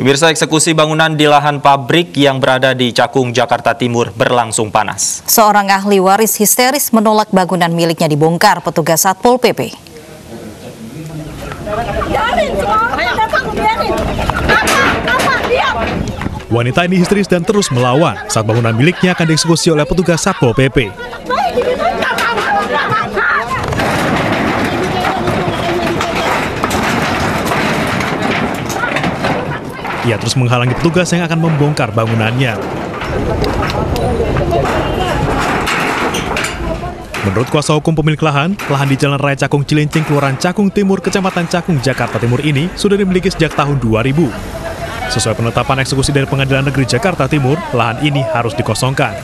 Pemirsa, eksekusi bangunan di lahan pabrik yang berada di Cakung, Jakarta Timur berlangsung panas. Seorang ahli waris histeris menolak bangunan miliknya dibongkar petugas Satpol PP. Wanita ini histeris dan terus melawan saat bangunan miliknya akan dieksekusi oleh petugas Satpol PP. Ia terus menghalangi petugas yang akan membongkar bangunannya. Menurut kuasa hukum pemilik lahan di Jalan Raya Cakung Cilincing, Kelurahan Cakung Timur, Kecamatan Cakung, Jakarta Timur ini sudah dimiliki sejak tahun 2000. Sesuai penetapan eksekusi dari Pengadilan Negeri Jakarta Timur, lahan ini harus dikosongkan.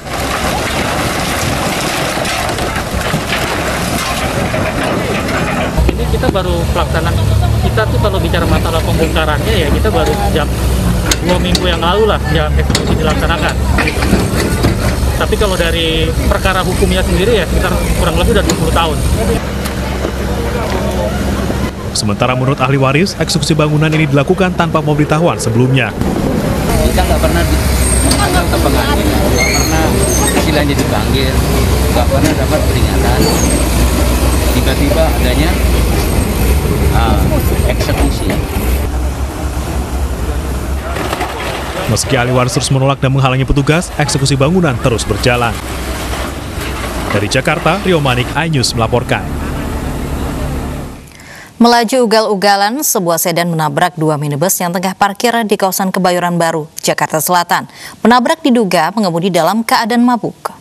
Ini kita baru pelaksanaan, kita tuh kalau bicara masalah pembongkarannya ya kita baru sejak 2 minggu yang lalu lah yang eksekusi dilaksanakan. Tapi kalau dari perkara hukumnya sendiri ya sekitar kurang lebih udah 20 tahun. Sementara menurut ahli waris, eksekusi bangunan ini dilakukan tanpa pemberitahuan sebelumnya. Kita nggak pernah dipanggil ke pengadilan, nggak pernah istilahnya dipanggil, nggak pernah dapat peringatan. Tiba-tiba adanya eksekusi. Meski ahli waris terus menolak dan menghalangi petugas, eksekusi bangunan terus berjalan. Dari Jakarta, Rio Manik, iNews melaporkan. Melaju ugal-ugalan, sebuah sedan menabrak 2 minibus yang tengah parkir di kawasan Kebayoran Baru, Jakarta Selatan. Penabrak diduga pengemudi dalam keadaan mabuk.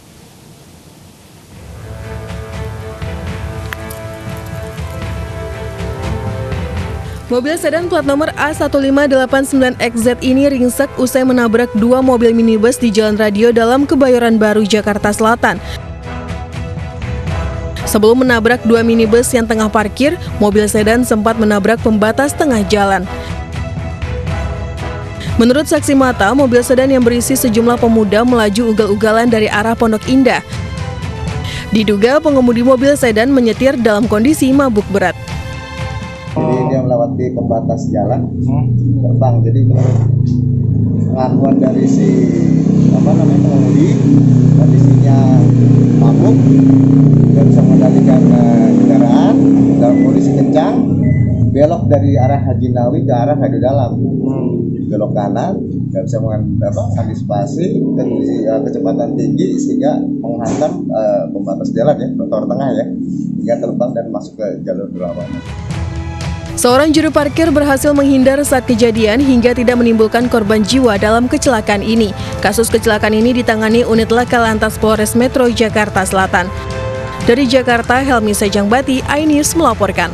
Mobil sedan plat nomor A1589XZ ini ringsek usai menabrak 2 mobil minibus di Jalan Radio Dalam Kebayoran Baru, Jakarta Selatan. Sebelum menabrak 2 minibus yang tengah parkir, mobil sedan sempat menabrak pembatas tengah jalan. Menurut saksi mata, mobil sedan yang berisi sejumlah pemuda melaju ugal-ugalan dari arah Pondok Indah. Diduga pengemudi mobil sedan menyetir dalam kondisi mabuk berat. Jadi dia melewati pembatas jalan, terbang. Jadi pengakuan dari si pengemudi, kondisinya mabuk, tidak bisa mengendalikan kendaraan dalam kondisi kencang, belok dari arah Haji Nawi ke arah Radio Dalam, belok kanan, tidak bisa mengantisipasi kecepatan tinggi sehingga menghantam pembatas jalan ya, trotoar tengah ya, hingga terbang dan masuk ke jalur berlawanan. Seorang juru parkir berhasil menghindar saat kejadian hingga tidak menimbulkan korban jiwa dalam kecelakaan ini. Kasus kecelakaan ini ditangani unit Laka Lantas Polres Metro Jakarta Selatan. Dari Jakarta, Helmi Sejangbati, iNews melaporkan.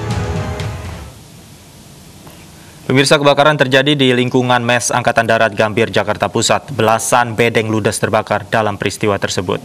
Pemirsa, kebakaran terjadi di lingkungan Mes Angkatan Darat Gambir, Jakarta Pusat. Belasan bedeng ludes terbakar dalam peristiwa tersebut.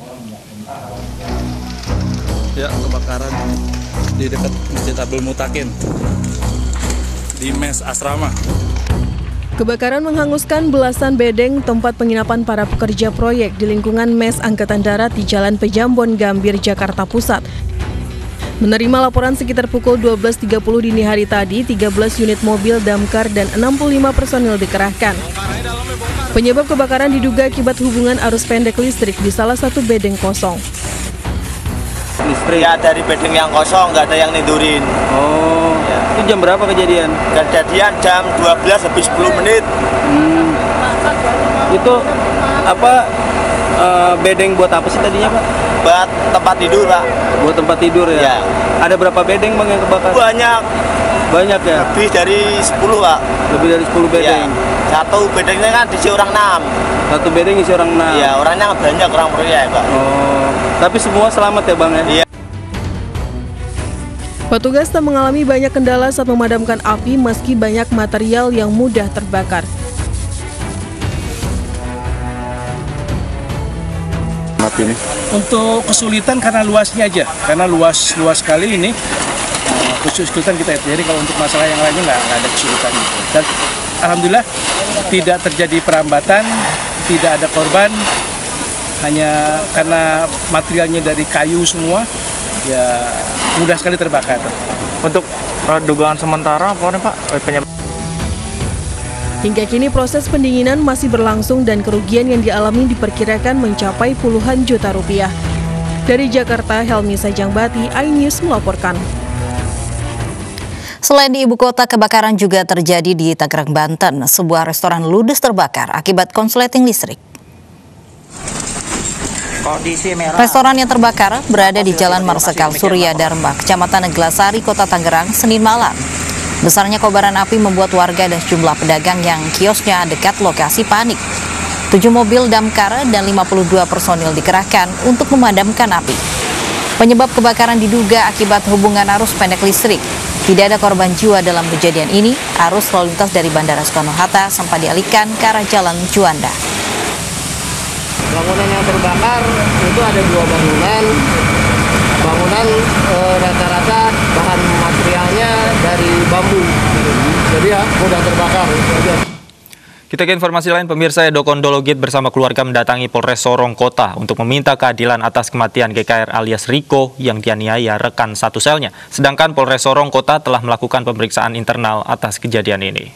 Ya, kebakaran di dekat Masjid Abdul Mutakin di Mes Asrama. Kebakaran menghanguskan belasan bedeng tempat penginapan para pekerja proyek di lingkungan Mes Angkatan Darat di Jalan Pejambon, Gambir, Jakarta Pusat. Menerima laporan sekitar pukul 12.30 dini hari tadi, 13 unit mobil damkar dan 65 personil dikerahkan. Penyebab kebakaran diduga akibat hubungan arus pendek listrik di salah satu bedeng kosong. Listrik ya, dari bedeng yang kosong, nggak ada yang nindurin. Oh, ya. Itu jam berapa kejadian? Kejadian jam 12 lebih 10 menit. Itu apa bedeng buat apa sih tadinya, Pak? Buat tempat tidur, Pak. Buat tempat tidur ya? Ya. Ada berapa bedeng, Bang, yang kebakar? Banyak. Banyak ya? Lebih dari 10, Pak. Lebih dari 10 bedeng? Ya. Satu bedengnya kan diisi orang 6. Satu bedeng isi orang 6? Iya, orangnya banyak, orang proyek, Pak. Oh, tapi semua selamat ya, Bang, ya? Iya. Petugas tak mengalami banyak kendala saat memadamkan api meski banyak material yang mudah terbakar. Untuk kesulitan karena luasnya aja, karena luas sekali ini, kesulitan kita. Jadi kalau untuk masalah yang lainnya nggak ada kesulitan. Dan alhamdulillah tidak terjadi perambatan, tidak ada korban, hanya karena materialnya dari kayu semua, ya mudah sekali terbakar. Untuk dugaan sementara apa nih, Pak? Hingga kini proses pendinginan masih berlangsung dan kerugian yang dialami diperkirakan mencapai puluhan juta rupiah. Dari Jakarta, Helmi Sajangbati, iNews melaporkan. Selain di ibu kota, kebakaran juga terjadi di Tangerang, Banten. Sebuah restoran ludes terbakar akibat konsleting listrik. Restoran yang terbakar berada di Jalan Marsekal Surya Dharma, Kecamatan Neglasari, Kota Tangerang, Senin malam. Besarnya kobaran api membuat warga dan sejumlah pedagang yang kiosnya dekat lokasi panik. 7 mobil damkar dan 52 personil dikerahkan untuk memadamkan api. Penyebab kebakaran diduga akibat hubungan arus pendek listrik. Tidak ada korban jiwa dalam kejadian ini. Arus lalu lintas dari Bandara Soekarno-Hatta sempat dialihkan ke arah Jalan Juanda. Bangunan yang terbakar itu ada 2 bangunan. Bangunan rata-rata bahan materialnya dari bambu. Jadi ya mudah terbakar. Kita ke informasi lain, pemirsa. Edo Kondologit bersama keluarga mendatangi Polres Sorong Kota untuk meminta keadilan atas kematian GKR alias Riko yang dianiaya rekan satu selnya. Sedangkan Polres Sorong Kota telah melakukan pemeriksaan internal atas kejadian ini.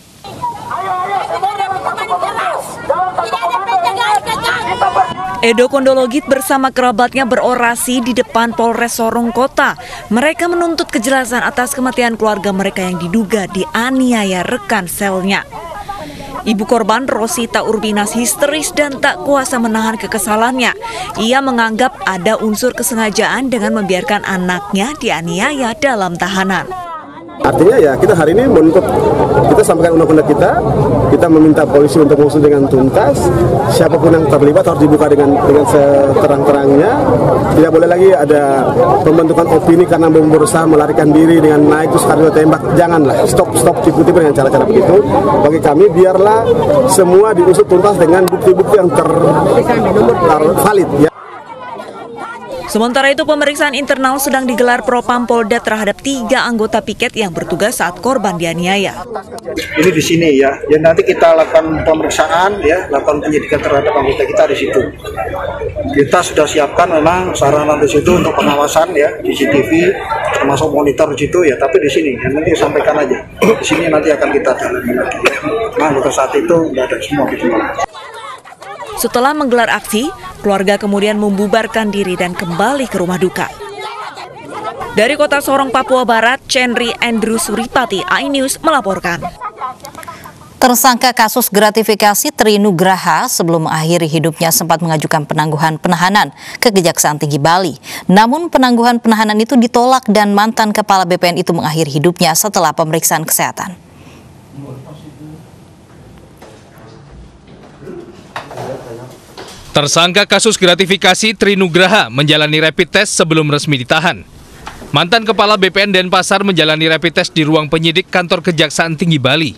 Edo Kondologit bersama kerabatnya berorasi di depan Polres Sorong Kota. Mereka menuntut kejelasan atas kematian keluarga mereka yang diduga dianiaya rekan selnya. Ibu korban, Rosita Urbinas, histeris dan tak kuasa menahan kekesalannya. Ia menganggap ada unsur kesengajaan dengan membiarkan anaknya dianiaya dalam tahanan. Artinya ya kita hari ini menuntut, kita sampaikan undang-undang kita meminta polisi untuk mengusut dengan tuntas. Siapapun yang terlibat harus dibuka dengan seterang-terangnya. Tidak boleh lagi ada pembentukan opini karena berusaha melarikan diri dengan naik terus kali tembak. Janganlah, stop tipu-tipu dengan cara-cara begitu. Bagi kami biarlah semua diusut tuntas dengan bukti-bukti yang valid ya. Sementara itu, pemeriksaan internal sedang digelar Propam Polda terhadap 3 anggota piket yang bertugas saat korban dianiaya. Ini di sini ya, nanti kita lakukan pemeriksaan ya, lakukan penyidikan terhadap anggota kita di situ. Kita sudah siapkan memang sarana di situ untuk pengawasan ya, CCTV, termasuk monitor di situ ya, tapi di sini ya, nanti sampaikan aja. Di sini nanti akan kita dalami lagi. Nah, untuk saat itu nggak ada semua gitu. Setelah menggelar aksi, keluarga kemudian membubarkan diri dan kembali ke rumah duka. Dari Kota Sorong, Papua Barat, Chenry Andrew Suripati, iNews melaporkan. Tersangka kasus gratifikasi Tri Nugraha sebelum mengakhiri hidupnya sempat mengajukan penangguhan penahanan ke Kejaksaan Tinggi Bali. Namun penangguhan penahanan itu ditolak dan mantan kepala BPN itu mengakhiri hidupnya setelah pemeriksaan kesehatan. Tersangka kasus gratifikasi Tri Nugraha menjalani rapid test sebelum resmi ditahan. Mantan Kepala BPN Denpasar menjalani rapid test di ruang penyidik kantor Kejaksaan Tinggi Bali.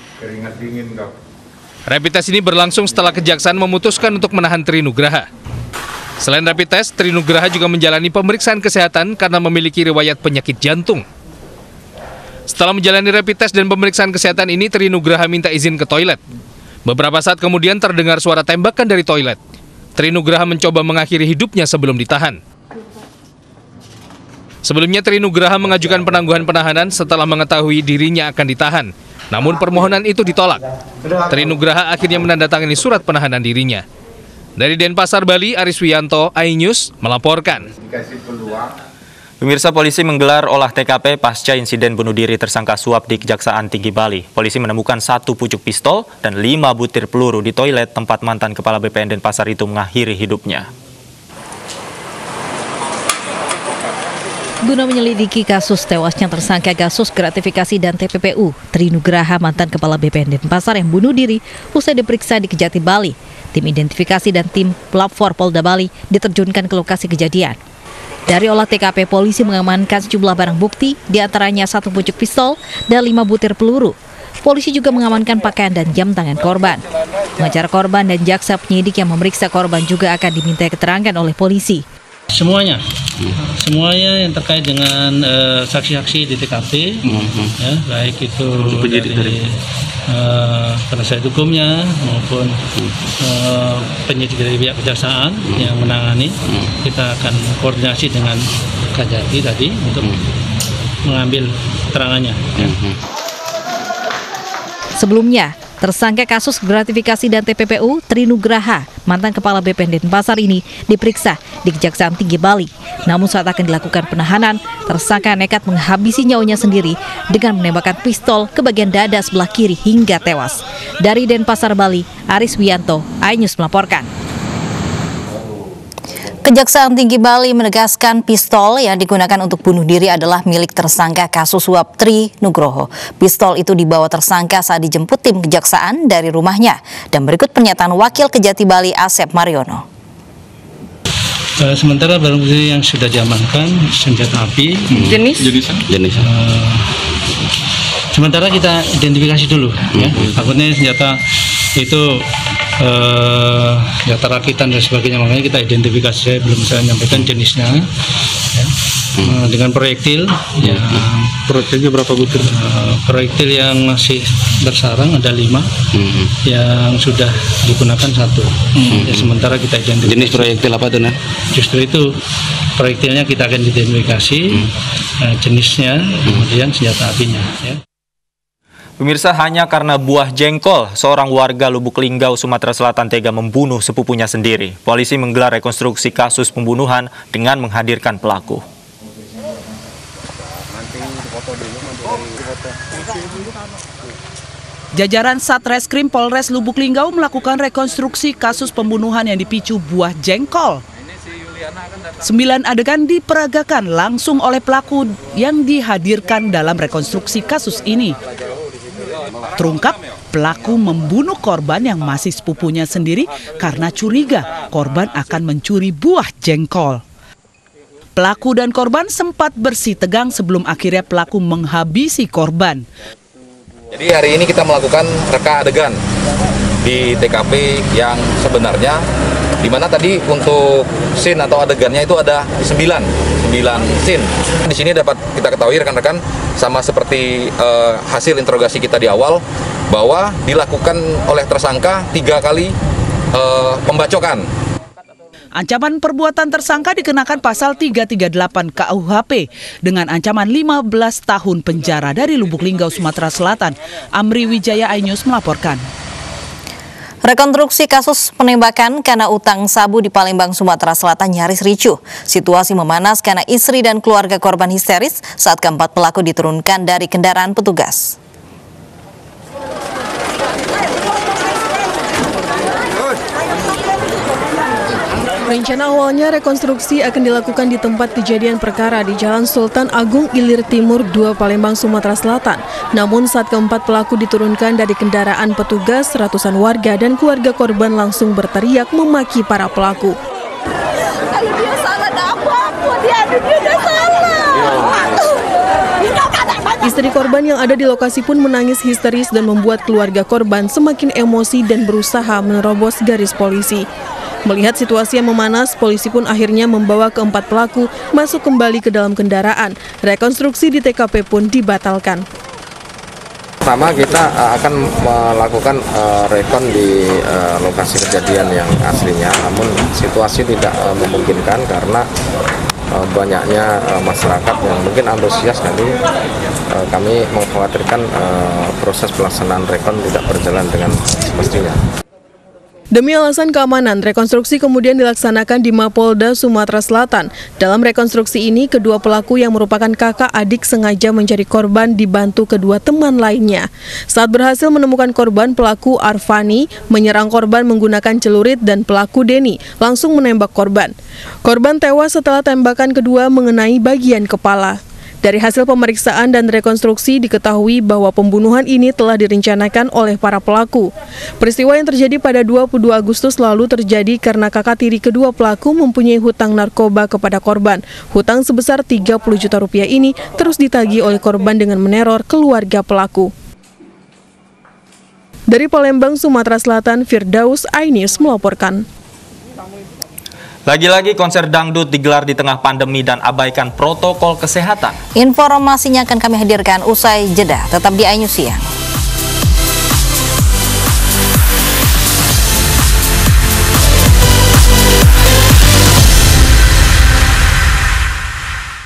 Rapid test ini berlangsung setelah Kejaksaan memutuskan untuk menahan Tri Nugraha. Selain rapid test, Tri Nugraha juga menjalani pemeriksaan kesehatan karena memiliki riwayat penyakit jantung. Setelah menjalani rapid test dan pemeriksaan kesehatan ini, Tri Nugraha minta izin ke toilet. Beberapa saat kemudian terdengar suara tembakan dari toilet. Tri Nugraha mencoba mengakhiri hidupnya sebelum ditahan. Sebelumnya Tri Nugraha mengajukan penangguhan penahanan setelah mengetahui dirinya akan ditahan. Namun permohonan itu ditolak. Tri Nugraha akhirnya menandatangani surat penahanan dirinya. Dari Denpasar, Bali, Aris Wiyanto, iNews melaporkan. Pemirsa, polisi menggelar olah TKP pasca insiden bunuh diri tersangka suap di Kejaksaan Tinggi Bali. Polisi menemukan 1 pucuk pistol dan 5 butir peluru di toilet tempat mantan Kepala BPN Denpasar itu mengakhiri hidupnya. Guna menyelidiki kasus tewasnya tersangka kasus gratifikasi dan TPPU, Tri Nugraha, mantan Kepala BPN Denpasar yang bunuh diri usai diperiksa di Kejati Bali, tim identifikasi dan tim Lapor Polda Bali diterjunkan ke lokasi kejadian. Dari olah TKP, polisi mengamankan sejumlah barang bukti, diantaranya 1 pucuk pistol dan 5 butir peluru. Polisi juga mengamankan pakaian dan jam tangan korban. Pengacara korban dan jaksa penyidik yang memeriksa korban juga akan diminta keterangan oleh polisi. Semuanya yang terkait dengan saksi-saksi di TKP, ya, baik itu dari penasihat hukumnya maupun penyidik dari pihak kejaksaan yang menangani, kita akan koordinasi dengan Kajati tadi untuk mengambil keterangannya. Sebelumnya, Tersangka kasus gratifikasi dan TPPU, Trinugraha, mantan Kepala BPN Denpasar ini diperiksa di Kejaksaan Tinggi Bali. Namun saat akan dilakukan penahanan, tersangka nekat menghabisi nyawanya sendiri dengan menembakkan pistol ke bagian dada sebelah kiri hingga tewas. Dari Denpasar, Bali, Aris Wianto, iNews melaporkan. Kejaksaan Tinggi Bali menegaskan pistol yang digunakan untuk bunuh diri adalah milik tersangka kasus suap Trinugroho. Pistol itu dibawa tersangka saat dijemput tim kejaksaan dari rumahnya. Dan berikut pernyataan Wakil Kejati Bali Asep Mariono. Sementara barang bukti yang sudah diamankan senjata api. Jenis? Sementara kita identifikasi dulu, ya. Takutnya senjata itu senjata rakitan dan sebagainya, makanya kita identifikasi. Saya belum bisa menyampaikan jenisnya. Ya. Dengan proyektil, ya. Proyektilnya berapa butir? Proyektil yang masih bersarang ada 5, yang sudah digunakan 1. Ya, sementara kita identifikasi. Jenis proyektil apa tuh, Nah? Justru itu proyektilnya kita akan identifikasi, jenisnya, kemudian senjata apinya. Ya. Pemirsa, hanya karena buah jengkol, seorang warga Lubuk Linggau, Sumatera Selatan tega membunuh sepupunya sendiri. Polisi menggelar rekonstruksi kasus pembunuhan dengan menghadirkan pelaku. Jajaran Satreskrim Polres Lubuk Linggau melakukan rekonstruksi kasus pembunuhan yang dipicu buah jengkol. 9 adegan diperagakan langsung oleh pelaku yang dihadirkan dalam rekonstruksi kasus ini. Terungkap, pelaku membunuh korban yang masih sepupunya sendiri karena curiga korban akan mencuri buah jengkol. Pelaku dan korban sempat bersih tegang sebelum akhirnya pelaku menghabisi korban. Jadi hari ini kita melakukan reka adegan di TKP yang sebenarnya, di mana tadi untuk scene atau adegannya itu ada 9 scene. Di sini dapat kita ketahui rekan-rekan, sama seperti hasil interogasi kita di awal, bahwa dilakukan oleh tersangka 3 kali pembacokan. Ancaman perbuatan tersangka dikenakan pasal 338 KUHP dengan ancaman 15 tahun penjara. Dari Lubuk Linggau, Sumatera Selatan, Amri Wijaya, iNews melaporkan. Rekonstruksi kasus penembakan karena utang sabu di Palembang, Sumatera Selatan nyaris ricuh. Situasi memanas karena istri dan keluarga korban histeris saat keempat pelaku diturunkan dari kendaraan petugas. Rencana awalnya rekonstruksi akan dilakukan di tempat kejadian perkara di Jalan Sultan Agung Ilir Timur 2 Palembang, Sumatera Selatan. Namun saat keempat pelaku diturunkan dari kendaraan petugas, ratusan warga dan keluarga korban langsung berteriak memaki para pelaku. Kalau dia salah ada apa-apa, dia udah salah. Istri korban yang ada di lokasi pun menangis histeris dan membuat keluarga korban semakin emosi dan berusaha menerobos garis polisi. Melihat situasi yang memanas, polisi pun akhirnya membawa keempat pelaku masuk kembali ke dalam kendaraan. Rekonstruksi di TKP pun dibatalkan. Pertama, kita akan melakukan rekon di lokasi kejadian yang aslinya, namun situasi tidak memungkinkan karena banyaknya masyarakat yang mungkin antusias. Nanti kami mengkhawatirkan proses pelaksanaan rekon tidak berjalan dengan semestinya. Demi alasan keamanan, rekonstruksi kemudian dilaksanakan di Mapolda Sumatera Selatan. Dalam rekonstruksi ini, kedua pelaku yang merupakan kakak adik sengaja mencari korban dibantu kedua teman lainnya. Saat berhasil menemukan korban, pelaku Arfani menyerang korban menggunakan celurit dan pelaku Denny langsung menembak korban. Korban tewas setelah tembakan kedua mengenai bagian kepala. Dari hasil pemeriksaan dan rekonstruksi diketahui bahwa pembunuhan ini telah direncanakan oleh para pelaku. Peristiwa yang terjadi pada 22 Agustus lalu terjadi karena kakak tiri kedua pelaku mempunyai hutang narkoba kepada korban. Hutang sebesar 30 juta rupiah ini terus ditagih oleh korban dengan meneror keluarga pelaku. Dari Palembang, Sumatera Selatan, Firdaus, iNews melaporkan. Lagi-lagi konser dangdut digelar di tengah pandemi dan abaikan protokol kesehatan. Informasinya akan kami hadirkan usai jeda. Tetap di iNews Siang.